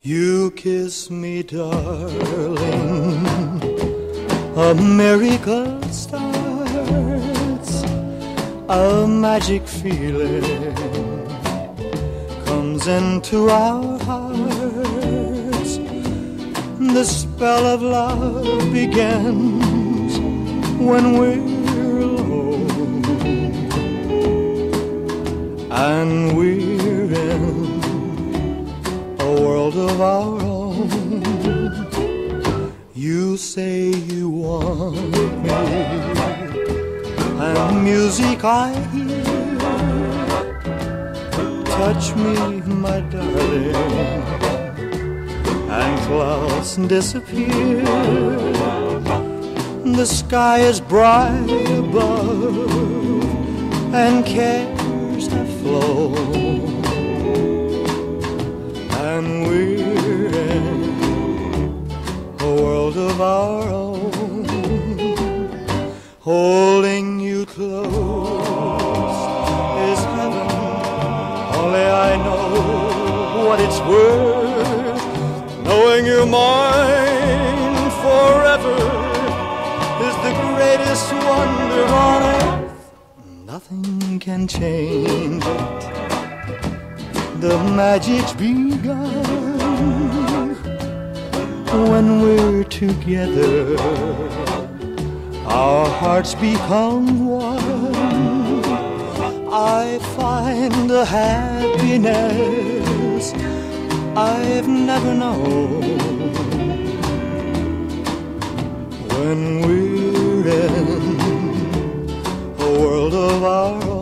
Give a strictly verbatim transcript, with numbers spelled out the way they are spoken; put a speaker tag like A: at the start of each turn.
A: You kiss me, darling, a miracle starts, a magic feeling comes into our hearts. The spell of love begins when we're alone, and we're in a world of our own. You say you want me, and music I hear. Touch me, my darling, and clouds disappear. The sky is bright above, and cares have flown, and we're in a world of our own. Holding you close is heaven. Only I know what it's worth. Knowing you're mine forever is the greatest wonder on earth. Nothing can change it. The magic's begun when we're together. Our hearts become one. I find a happiness I've never known when we're in a world of our own.